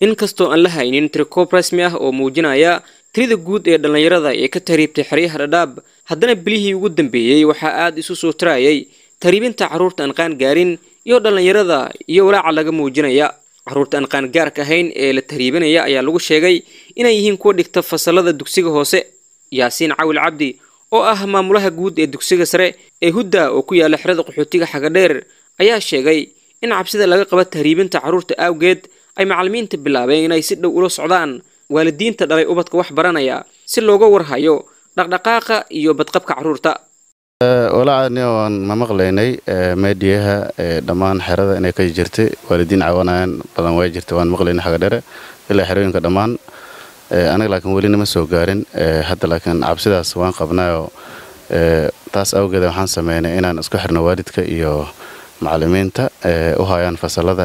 inkastoo aan la haynin tirikoob rasmi ah oo muujinaya tirada guud ee dhalinyarada ee ka tahriibtay xeryaha Dadaab haddana bilihii ugu dambeeyay waxaa aad isu soo tirayay tahriibinta carruurta aan qaan gaarin iyo dhalinyarada iyo walaaca laga muujinaya carruurta aan qaan gaarka ahayn ee la tahriibinaya ayaa lagu sheegay inay yihiin kuwa dhigta fasalada dugsiga hoose. Yaasiin Cawil Cabdi oo ah maamulaha guud ee dugsiga sare ee Hudda oo ku yaala xerada qaxootiga Xagadheer ayaa sheegay in cabsida laga qabo tahriibinta carruurta awgeed ay macallimiinta bilaabeen inay si dhow ula socdaan waalidiinta dhalay ubadka wax baranaya si looga warhayo dhaqdhaqaaqa iyo badqabka carruurta. walaacani waan ma maqlaynay meediyaha dhammaan xerada inay ka jirtay waalidiin caawinayaan badan way jirtay waan maqlaynay Xagadheer ilaa xerooyinka dhammaan anaga laakiin weli nama soo gaarin hadda laakiin cabsidaas waan qabnaayo taas awgeed waxaan sameynay inaan isku xirno waalidka iyo macallimiinta u hayaan fasalada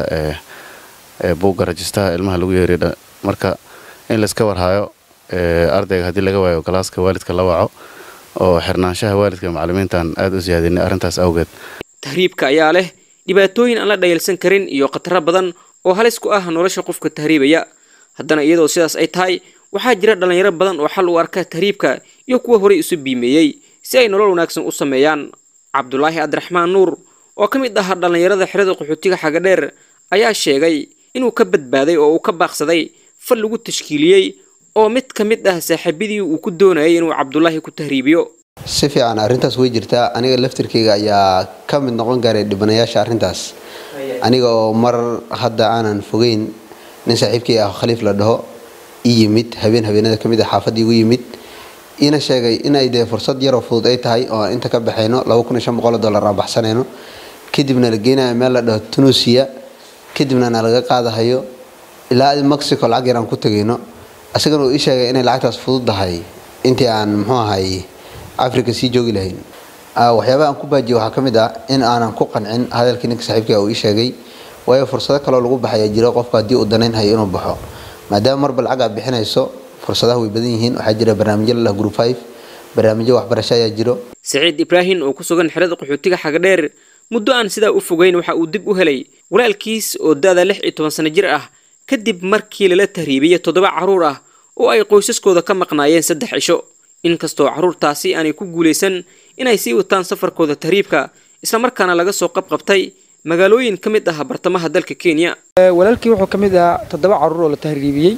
buugga rajistaha ilmaha lagu yeeriyo marka in la iska warhayo ardayga hadii laga waayo galaaska waalidka la waco oo xirnaanshaha waalidka macallimiintan aad u siyaadinay arintaas awgeed. Tahriibka ayaa leh dhibaatooyin aan la dhayalsan karin iyo khataro badan oo halis ku ah nolosha qofka tahriibaya. haddana iyadoo sidaas ay tahay waxaa jira dhalinyaro badan oo xal u arka tahriibka iyo kuwa hore isu biimeeyay si ay nolol wanaagsan u sameeyaan. Cabdullaahi Abdiraxmaan Nuur oo ka mid ah dhalinyarada xerada qaxootiga Xagadheer ayaa sheegay inuu ka badbaaday oo uu ka baaqsaday fal lagu tashkiiliyay oo mid ka mid ah saaxiibadii uu ku doonayay inuu Cabdullaahi ku tahriibiyo. si fiican arintaas way jirtaa aniga laftirkeyga ayaa ka mid noqon garay dhibanayaasha arintaas aniga oo mar hadda aanan fogeyn nin saaxiibkay ah Khaliif la dhaho yimid habeenada kamid ah xaafadii ugu yimid ina sheegay inay de fursad yar oo fudud ay tahay oo inta ka baxayno $2500 aan baxsanayno kadibna la geenayo meel la dhaho Tunisia kadibna laga qaadahayo ilaa Mexico lacag yar aan ku tagayno asagana uu sheegay inay lacagtaas fududahay intii aan muxuu ahay Afrika si joogi lahayn waxyaabaha aan ku baajiyo waxa kamid ah in aanan ku qancin hadalkii ninka saaxiibkay uu sheegay way fursado kale oo lagu baxay jiro qofka hadii uu danaynayo inuu baxo maadaama marba lacag bixinayso fursadaha way badan yihiin waxa jira barnaamijyo la group 5 barnaamijyo waxbarasho ayaa jiro. Saciid Ibrahim oo ku sugan xerada qaxootiga Xagadheer muddo aan sida u fogeyn waxa uu dib u helay walaalkiis oo daada 16 sano jir ah kadib markii la tahriibiyay 7 carruur ah oo ay qoysaskooda ka maqnaayeen 3 cisho. inkastoo carruurtaasi aanay ku guuleysan inay sii wataan safarkooda tahriibka isla markaana laga soo qabqabtay magaalooyin ka mid ah bartamaha dalka Kenya. walaalkii wuxuu ka mid ah 7 carruur oo la tahriibiyay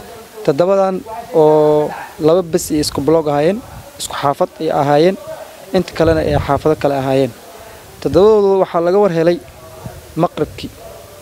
7dan oo laba bas isku blog ahaayeen isku xaafad ay ahaayeen inta kalena ay xaafado kale ahaayeen 7dooda waxaa laga war helay maqribkii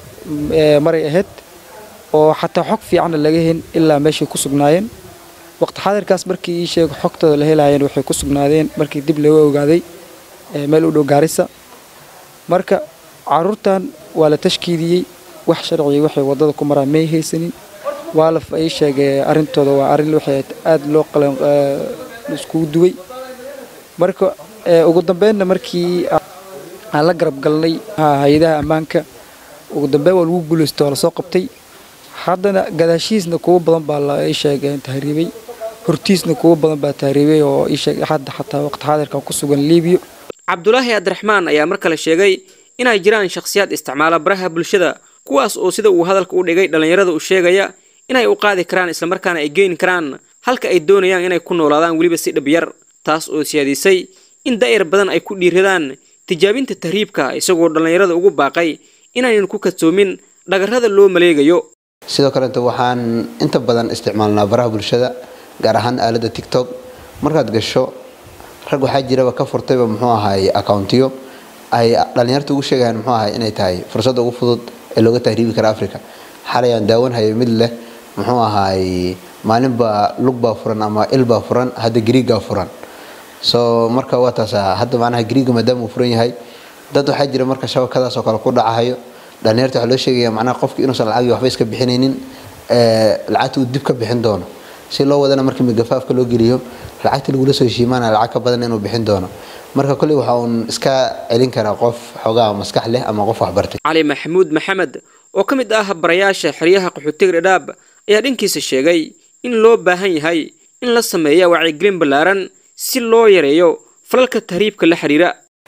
maray ahayd oo xataa xog fiican laga heen ilaa meeshii ku sugnaayeen waqti xadirkaas markii sheeg xogtooda la helaayeen waxay ku sugnaadeen markii dib loo ogaaday meel u dhow Gaarisa marka carruurtan waa la tashkiiliyay wax sharci waxay wadada ku maraan may haysanin waa la ay sheegay arintooda waa arin waxay aad loo qalan isku duway marka ugu dambeynna markii aan la garab galnay hay'adaha ammaanka ugu dambeyn waa lagu guuleystay oo la soo qabtay haddana gadaashiisna kuwa badan baa la ay sheegay tahriibay hortiisna kuwa badan baa tahriibay oo ay sheegay hadda xataa waqti xaadirkan ku sugan Liibiya. Cabdullaahi Abdiraxmaan ayaa mar kale sheegay inay jiraan shakhsiyaad isticmaala baraha bulshada kuwaas oo sida uu hadalka u dhigay dhalinyarada u sheegaya inay u qaadi karaan isla markaana ay geyn karaan halka ay doonayaan inay ku noolaadaan waliba si dhab yar taas oo siyaadisay in daa'ir badan ay ku dhiiradaan tijaabinta tahriibka isagoo dhalinyarada ugu baaqay inaynan ku kadsoomin dhagarrada loo maleegayo. sidoo kale waxaan inta badan isticmaalnaa baraha bulshada gaar ahaan aalada TikTok markaad gasho rag waxa jira ka furtayba muxuu ahay accountyo ay dhalinyartu ugu sheegayaan muxuu ahay inay tahay fursad ugu fudud ee looga tahriibi karo Afrika xalayaan daawanhayo mid leh muxuu ahay maalinba lugba furan ama ilba furan hada Greega furan so marka waa taas hadda macnaha Greega maadaama uu furan yahay dad waxa jira marka shabakadaas oo kale ku dhacayo dhalinyartu waxa loo sheegaya macnaha qofkii inuu lacag waxba iska bixinaynin lacagtu dib ka bixin doono si loo wadana markii magafaafka loo geliyo lacagta lagu soo shiimaana lacag ka badan inuu bixin doono marka kulli waxa uu iska celin karaa qof xogaa maskax leh ama qof wax bartay. Ali Maxamuud Maxamed oo ka mid ah barayaasha xeryaha qaxootiga Dadaab ayaa dhankiisa sheegay in loo baahan yahay in la sameeyo wacyigelin ballaaran si loo yareeyo falalka tahriibka la xiriira.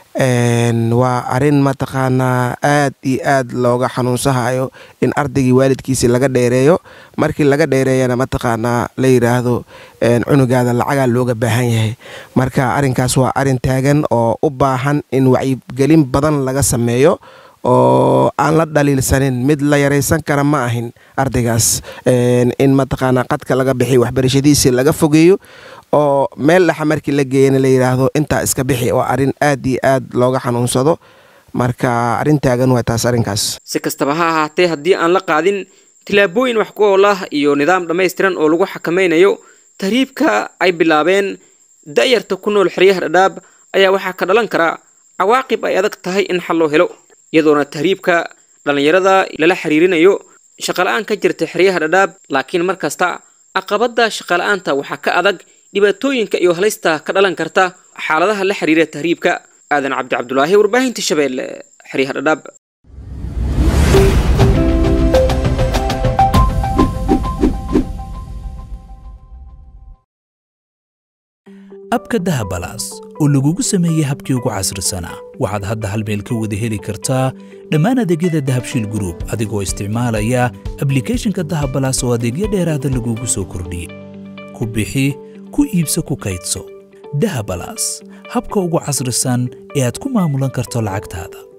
waa arin mataqaanaa aad iyo aad looga xanuunsahayo in ardaygii waalidkiisi laga dheereeyo markii laga dheereeyana mataqaanaa la yidhaahdo cunugaada lacagaa looga baahan yahay marka arinkaas waa arin taagan oo u baahan in wacyigelin badan laga sameeyo oo aan la dhaliilsanin mid la yaraysan kara ma ahin ardaygaas in mataqaanaa qadka laga bixiy waxbarashadiisii laga fogeeyo oo meel dhaxa markii la geeyana la yidhaahdo intaa iska bixi oo arin aad iyo aad looga xanuunsado marka arin taagan waa taas arinkaas si kastaba ha ahaatee haddii aan la qaadin tilaabooyin wax ku ool ah iyo nidaam dhammaystiran oo lagu xakamaynayo tahriibka ay bilaabeen da'yarta ku nool xeryaha dhadhaab ayaa waxaa ka dhalan kara cawaaqib ay adag tahay in xal loo helo iyadoona tahriibka dhallinyarada lala xiriirinayo shaqala'aan ka jirta xeryaha dhadhaab laakiin mar kasta caqabada shaqala'aanta waxaa ka adag dhibaatooyinka iyo halista ka dhalan karta xaaladaha la xiriira tahriibka aadan cabdi cabdulaahi warbaahinta shabeelle xeryaha dhadhaab abka dahabalaas oo lagugu sameeyey habkii ugu casrisanaa waxaad hadda hal meel ka wada heli kartaa dhammaan adeegyada dahabshiil group adigoo isticmaalaya applicationka dahabalaas oo adeegyo dheeraada lagugu soo kordhiyey ku bixi ku iibso ku kaydso dahabalaas habka ugu casrisan ee aad ku maamulan karto lacagtaada